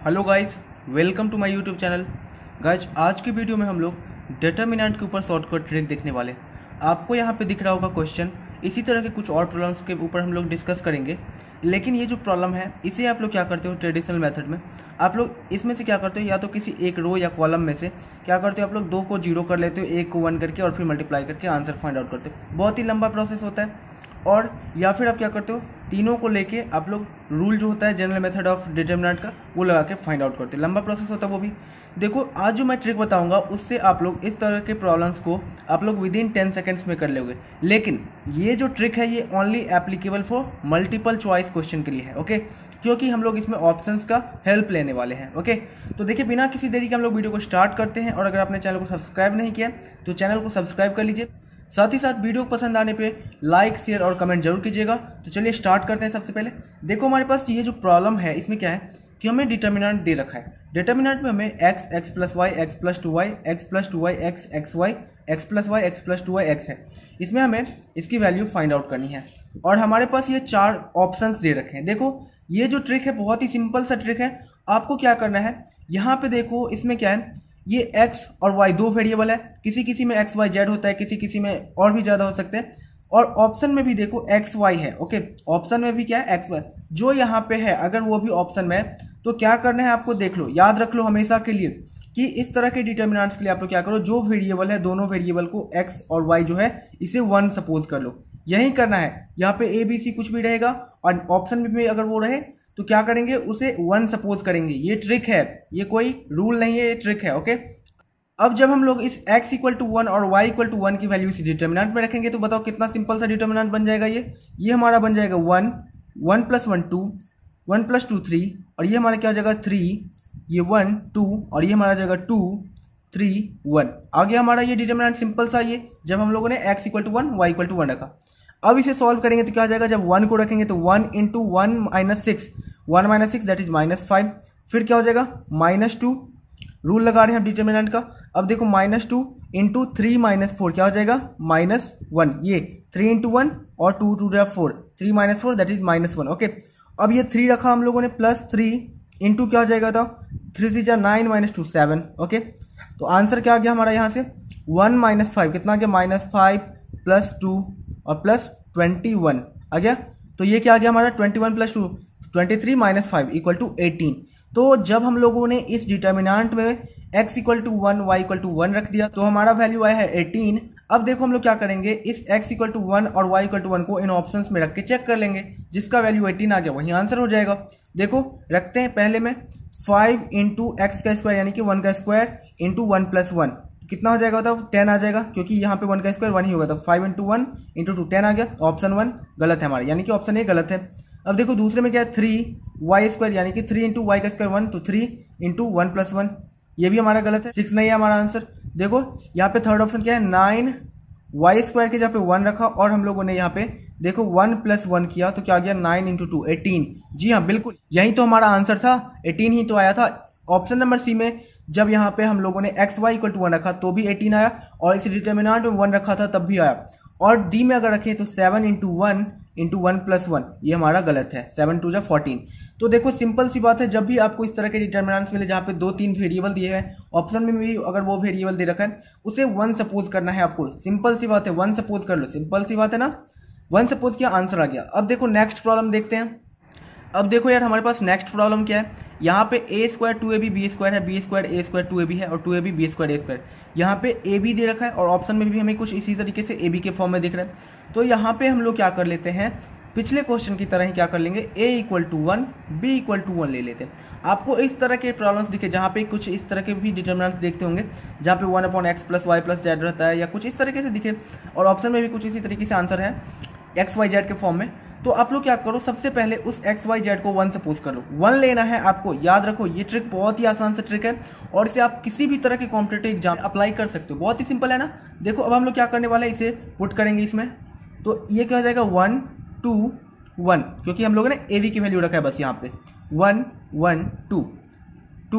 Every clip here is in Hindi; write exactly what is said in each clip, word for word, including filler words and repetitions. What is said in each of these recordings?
Hello guys, welcome to my YouTube channel. Guys, आज की वीडियो में हम लोग डिटर्मिनेंट के ऊपर शॉर्टकट ट्रिक देखने वाले। आपको यहाँ पे दिख रहा होगा क्वेश्चन। इसी तरह के कुछ और प्रॉब्लम्स के ऊपर हम लोग डिस्कस करेंगे। लेकिन ये जो प्रॉब्लम है इसे आप लोग क्या करते हो ट्रेडिशनल मेथड में, आप लोग इसमें से क्या करते हो, या तो किसी एक रो या कॉलम में से क्या करते हो, आप लोग दो को जीरो कर लेते हो, एक को वन करके और फिर मल्टीप्लाई करके आंसर फाइंड आउट करते हो। बहुत ही लंबा प्रोसेस होता है। और या फिर आप क्या करते हो, तीनों को लेके आप लोग रूल जो होता है जनरल मेथड ऑफ डिटर्मिनेंट का वो लगा के फाइंड आउट करते हैं। लंबा प्रोसेस होता है वो भी। देखो, आज जो मैं ट्रिक बताऊंगा उससे आप लोग इस तरह के प्रॉब्लम्स को आप लोग विद इन टेन सेकेंड्स में कर लोगे। लेकिन ये जो ट्रिक है ये only applicable for multiple choice question के लिए है, ओके, क्योंकि हम लोग इसमें ऑप्शंस का हेल्प लेने वाले हैं। ओके, तो देखिए बिना किसी देरी के हम लोग वीडियो को स्टार्ट करते हैं। और अगर आपने चैनल को सब्सक्राइब नहीं किया तो चैनल को सब्सक्राइब कर लीजिए। साथ ही साथ वीडियो पसंद आने पे लाइक शेयर और कमेंट जरूर कीजिएगा। तो चलिए स्टार्ट करते हैं। सबसे पहले देखो, हमारे पास ये जो प्रॉब्लम है इसमें क्या है कि हमें डिटर्मिनेंट दे रखा है। डिटर्मिनेंट में हमें x x plus y x plus two y x plus two y x x y x plus y x plus two y x है। इसमें हमें इसकी वैल्यू फाइंड आउट करनी है। और हमारे पास ये चार ऑप्शंस दे रखे हैं। देखो, ये जो ट्रिक है बहुत ही सिंपल सा ट्रिक है। आपको क्या करना है, यहाँ पे देखो इसमें क्या है, ये x और y दो वेरिएबल है। किसी किसी में x y z होता है, किसी किसी में और भी ज़्यादा हो सकते हैं। और ऑप्शन में भी देखो x y है। ओके, ऑप्शन में भी क्या है, x y जो यहाँ पे है। अगर वो भी ऑप्शन में है तो क्या करना है आपको, देख लो, याद रख लो हमेशा के लिए कि इस तरह के डिटर्मिनेंट्स के लिए आप लोग क्या करो, जो वेरिएबल है दोनों वेरिएबल को x और y जो है इसे वन सपोज कर लो। यही करना है। यहाँ पे ए बी सी कुछ भी रहेगा और ऑप्शन में भी अगर वो रहे तो क्या करेंगे, उसे वन सपोज करेंगे। ये ट्रिक है, ये कोई रूल नहीं है, ये ट्रिक है। ओके, अब जब हम लोग इस x इक्वल टू वन और y इक्वल टू वन की वैल्यू इस डिटर्मिनेंट में रखेंगे तो बताओ कितना सिंपल सा डिटर्मिनेंट बन जाएगा। ये ये हमारा बन जाएगा one, one plus one two, one plus two three, और ये हमारा क्या हो जाएगा थ्री, ये वन टू, और ये हमारा जाएगा टू थ्री वन। आगे हमारा ये डिटर्मिनेंट सिंपल सा ये जब हम लोगों ने x equal to one y equal to one रखा। अब इसे सॉल्व करेंगे तो क्या हो जाएगा, जब वन को रखेंगे तो one into one minus six, one minus six that is minus five. फिर क्या हो जाएगा माइनस टू, रूल लगा रहे हैं हम डिटर्मिनेंट का। अब देखो minus two into three minus four क्या हो जाएगा माइनस वन। ये थ्री इंटू वन और टू टू जा four, three minus four that is minus one. Okay, अब ये थ्री रखा हम लोगों ने प्लस थ्री इंटू क्या हो जाएगा था, थ्री थ्री जा nine minus two seven. Okay, तो आंसर क्या आ गया हमारा यहाँ से वन माइनस फाइव, कितना आ गया माइनस फाइव प्लस टू और प्लस ट्वेंटी वन आ गया। तो ये क्या आ गया हमारा twenty one plus two twenty three minus five equal to eighteen. तो जब हम लोगों ने इस डिटर्मिनेंट में x equal to one y equal to one रख दिया तो हमारा वैल्यू आया है एटीन। अब देखो हम लोग क्या करेंगे, इस x इक्वल टू वन और y इक्वल टू वन को इन ऑप्शंस में रख के चेक कर लेंगे। जिसका वैल्यू एटीन आ गया वही आंसर हो जाएगा। देखो रखते हैं पहले में फाइव इंटू एक्स का स्क्वायर यानी कि वन का square into one plus one, कितना हो जाएगा बताओ, टेन आ जाएगा, क्योंकि यहाँ पे वन का स्क्वायर वन ही होगा। तो five into one into two ten आ गया। ऑप्शन वन गलत है हमारा, यानी कि ऑप्शन ए गलत है। अब देखो दूसरे में क्या है, थ्री वाई स्क्वायर यानी कि थ्री इंटू वाई का स्क्वायर वन, तो three into one plus one, ये भी हमारा गलत है, सिक्स नहीं है हमारा आंसर। देखो यहाँ पे थर्ड ऑप्शन क्या है, नाइन वाई स्क्वायर के जहाँ पे वन रखा और हम लोगों ने यहाँ पे देखो वन प्लस वन किया तो क्या आ गया नाइन इंटू टू एटीन। जी हाँ बिल्कुल, यही तो हमारा आंसर था, एटीन ही तो आया था। ऑप्शन नंबर सी में जब यहाँ पे हम लोगों ने x y equal to one रखा तो भी एटीन आया, और इस डिटर्मिनेंट में वन रखा था तब भी आया। और डी में अगर रखें तो seven into one into one plus one, ये हमारा गलत है, सेवन टू जा फोर्टीन। तो देखो सिंपल सी बात है, जब भी आपको इस तरह के डिटर्मिनेंट्स मिले जहाँ पे दो तीन वेरिएबल दिए हैं, ऑप्शन में भी अगर वो वेरिएबल दे रखा है उसे वन सपोज करना है आपको। सिंपल सी बात है, वन सपोज कर लो, सिंपल सी बात है ना, वन सपोज किया आंसर आ गया। अब देखो नेक्स्ट प्रॉब्लम देखते हैं। अब देखो यार हमारे पास नेक्स्ट प्रॉब्लम क्या है, यहाँ पे a square two a b b square है, b square a square two a b है और two a b b square a square. यहाँ पे ए बी दे रखा है और ऑप्शन में भी हमें कुछ इसी तरीके से ए बी के फॉर्म में दिख रहा है। तो यहाँ पे हम लोग क्या कर लेते हैं, पिछले क्वेश्चन की तरह ही क्या कर लेंगे, a equal to one b equal to one ले लेते हैं। आपको इस तरह के प्रॉब्लम्स दिखे जहाँ पे कुछ इस तरह के भी डिटर्मिनेंट्स देखते होंगे जहाँ पे one upon x plus y plus z रहता है या कुछ इस तरीके से दिखे, और ऑप्शन में भी कुछ इसी तरीके से आंसर है एक्स वाई जेड के फॉर्म में। तो आप लोग क्या करो, सबसे पहले उस एक्स वाई जेड को वन सपोज कर लो, वन लेना है आपको। याद रखो ये ट्रिक बहुत ही आसान सा ट्रिक है और इसे आप किसी भी तरह के कॉम्पिटिटिव एग्जाम अप्लाई कर सकते हो, बहुत ही सिंपल है ना। देखो अब हम लोग क्या करने वाले हैं, इसे पुट करेंगे इसमें, तो ये क्या हो जाएगा वन टू वन, क्योंकि हम लोगों ने ए वी की वैल्यू रखा है बस यहाँ पे, one one two two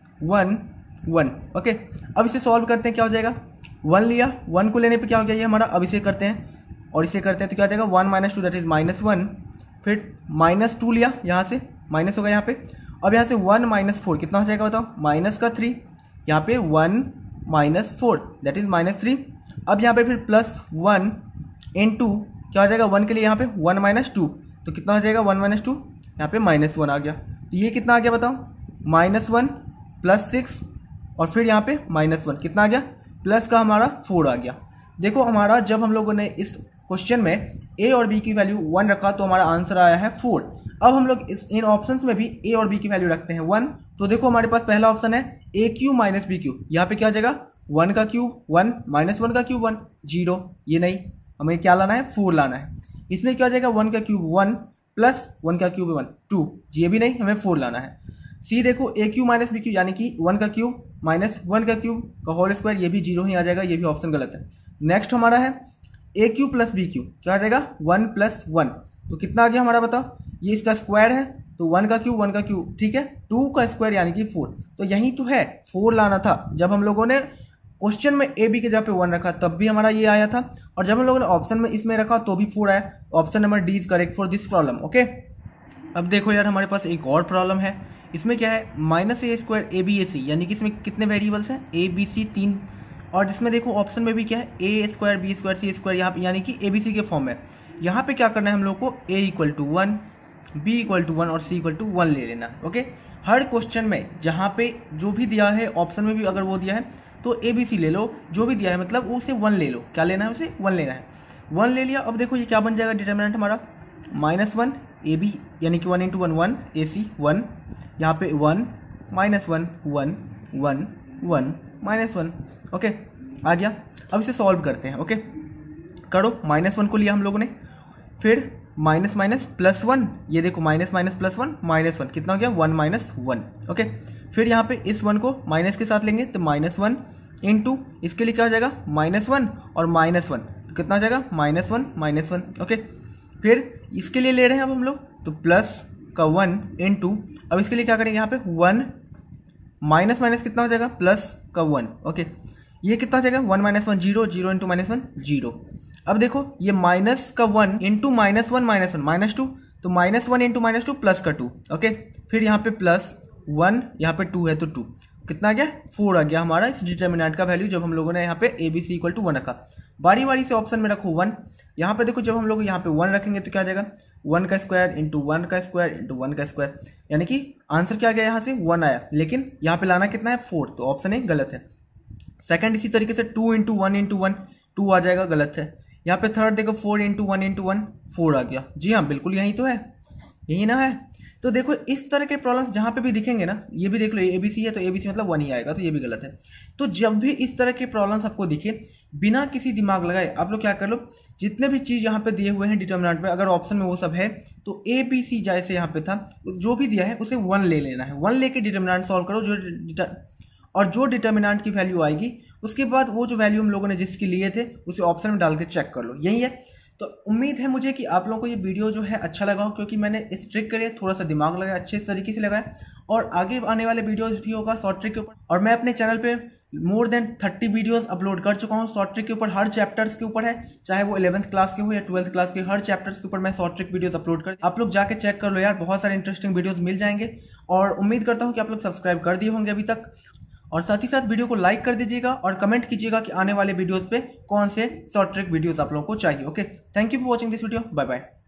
one one. Okay, अब इसे सॉल्व करते हैं, क्या हो जाएगा, वन लिया, वन को लेने पे क्या हो गया ये हमारा। अब इसे करते हैं और इसे करते हैं तो क्या हो जाएगा one minus two that is minus one, फिर माइनस टू लिया यहाँ से, माइनस होगा यहाँ पे, अब यहाँ से वन माइनस फोर कितना हो जाएगा बताओ, माइनस का थ्री, यहाँ पे one minus four that is minus three. अब यहाँ पे फिर प्लस वन इन टू क्या हो जाएगा, वन के लिए यहाँ पे वन माइनस टू, तो कितना हो जाएगा वन माइनस टू, यहाँ पे माइनस वन आ गया। तो ये कितना आ गया बताओ, माइनस वन प्लस सिक्स और फिर यहाँ पे माइनस वन, कितना आ गया, प्लस का हमारा फोर आ गया। देखो हमारा जब हम लोगों ने इस क्वेश्चन में ए और बी की वैल्यू वन रखा तो हमारा आंसर आया है फोर। अब हम लोग इस इन ऑप्शंस में भी ए और बी की वैल्यू रखते हैं वन, तो देखो हमारे पास पहला ऑप्शन है a cube minus b cube, यहाँ पे क्या हो जाएगा वन का क्यूब वन माइनस वन का क्यूब वन, जीरो, ये नहीं, हमें क्या लाना है, फोर लाना है। इसमें क्या हो जाएगा वन का क्यूब वन प्लस वन का क्यूब वन, टू, ये भी नहीं, हमें फोर लाना है। सी देखो a cube minus b cube यानी कि वन का क्यूब माइनस वन का क्यूब का होल स्क्वायर, ये भी जीरो ही आ जाएगा, ये भी ऑप्शन गलत है। नेक्स्ट हमारा है a cube plus b cube, क्या आ जाएगा वन प्लस वन, तो कितना आ गया हमारा बताओ, ये इसका स्क्वायर है तो वन का क्यूब वन का क्यूब, ठीक है, टू का स्क्वायर यानी कि फोर, तो यही तो है, फोर लाना था। जब हम लोगों ने क्वेश्चन में ए बी के जगह पे वन रखा तब भी हमारा ये आया था, और जब हम लोगों ने ऑप्शन में इसमें रखा तो भी फोर आया। Option number D is correct for this problem. Okay, अब देखो यार हमारे पास एक और प्रॉब्लम है, इसमें क्या है minus a square a b a c, यानी कि इसमें कितने वेरिएबल्स हैं, ए बी सी तीन, और इसमें देखो ऑप्शन में भी क्या है a square b square c square, यहाँ पे यानी कि ए बी सी के फॉर्म में। यहाँ पे क्या करना है हम लोग को, a equal to one, b equal to one और सी इक्वल टू वन ले लेना। ओके, हर क्वेश्चन में जहाँ पे जो भी दिया है ऑप्शन में भी अगर वो दिया है तो ए बी सी ले लो, जो भी दिया है मतलब उसे वन ले लो, क्या लेना है उसे वन लेना है, वन ले लिया। अब देखो ये क्या बन जाएगा डिटर्मिनेंट हमारा, माइनस वन ए बी यानी कि one into one one, a c one, यहाँ पे one minus one one one one minus one. Okay आ गया, अब इसे सॉल्व करते हैं। ओके करो, माइनस वन को लिया हम लोगों ने, फिर माइनस माइनस प्लस वन, ये देखो minus minus plus one minus one, कितना हो गया वन माइनस वन। ओके फिर यहाँ पे इस वन को माइनस के साथ लेंगे तो माइनस वन इंटू इसके लिए क्या हो जाएगा माइनस वन और माइनस वन, तो कितना हो जाएगा minus one minus one. Okay फिर इसके लिए ले रहे हैं अब हम लोग तो प्लस का वन इंटू, अब इसके लिए क्या करेंगे यहाँ पे वन माइनस माइनस कितना हो जाएगा प्लस का वन। ओके ये कितना हो जाएगा one minus one zero, zero into minus one zero. अब देखो ये माइनस का one into minus one minus one minus two, तो minus one into minus two plus का टू। ओके फिर यहाँ पे प्लस वन, यहाँ पे टू है तो टू, कितना आ गया फोर आ गया हमारा इस डिटर्मिनेंट का वैल्यू जब हम लोगों ने यहाँ पे a b c equal to one रखा। बारी बारी से ऑप्शन में रखो वन, यहाँ पे देखो जब हम लोग यहाँ पे वन रखेंगे तो क्या आ जाएगा वन का स्क्वायर इंटू वन का स्क्वायर इंटू वन का स्क्वायर, यानी कि आंसर क्या गया यहाँ से वन आया, लेकिन यहाँ पे लाना कितना है फोर, तो ऑप्शन ए गलत है। सेकंड इसी तरीके से two into one into one two आ जाएगा, गलत है। यहाँ पे थर्ड देखो four into one into one four आ गया, जी हाँ बिल्कुल यही तो है, यही ना है। तो देखो इस तरह के प्रॉब्लम्स जहाँ पे भी दिखेंगे ना, ये भी देख लो ए बी सी है तो ए बी सी मतलब वन ही आएगा, तो ये भी गलत है। तो जब भी इस तरह के प्रॉब्लम्स आपको दिखे बिना किसी दिमाग लगाए आप लोग क्या कर लो, जितने भी चीज़ यहाँ पे दिए हुए हैं डिटर्मिनेंट में अगर ऑप्शन में वो सब है तो ए बी सी जैसे यहाँ पे था जो भी दिया है उसे वन ले लेना है, वन लेके डिटर्मिनेंट सॉल्व करो, जो और जो डिटर्मिनेंट की वैल्यू आएगी उसके बाद वो जो वैल्यू हम लोगों ने जिसके लिए थे उसे ऑप्शन में डाल के चेक कर लो, यही है। तो उम्मीद है मुझे कि आप लोगों को ये वीडियो जो है अच्छा लगा हो, क्योंकि मैंने इस ट्रिक के लिए थोड़ा सा दिमाग लगाया, अच्छे तरीके से लगाया, और आगे आने वाले वीडियोस भी होगा शॉर्ट ट्रिक के ऊपर। और मैं अपने चैनल पे more than thirty videos upload कर चुका हूँ शॉर्ट ट्रिक के ऊपर, हर चैप्टर्स के ऊपर है, चाहे वो इलेवंथ क्लास के हो या ट्वेल्थ क्लास के, हर चैप्टर्स के ऊपर मैं शॉर्ट ट्रिक वीडियोस अपलोड कर, आप लोग जाके चेक कर लो यार, बहुत सारे इंटरेस्टिंग वीडियोस मिल जाएंगे। और उम्मीद करता हूँ कि आप लोग सब्सक्राइब कर दिए होंगे अभी तक, और साथ ही साथ वीडियो को लाइक कर दीजिएगा और कमेंट कीजिएगा कि आने वाले वीडियोस पे कौन से शॉर्ट ट्रिक वीडियोस आप लोगों को चाहिए। Okay, thank you for watching this video, bye bye.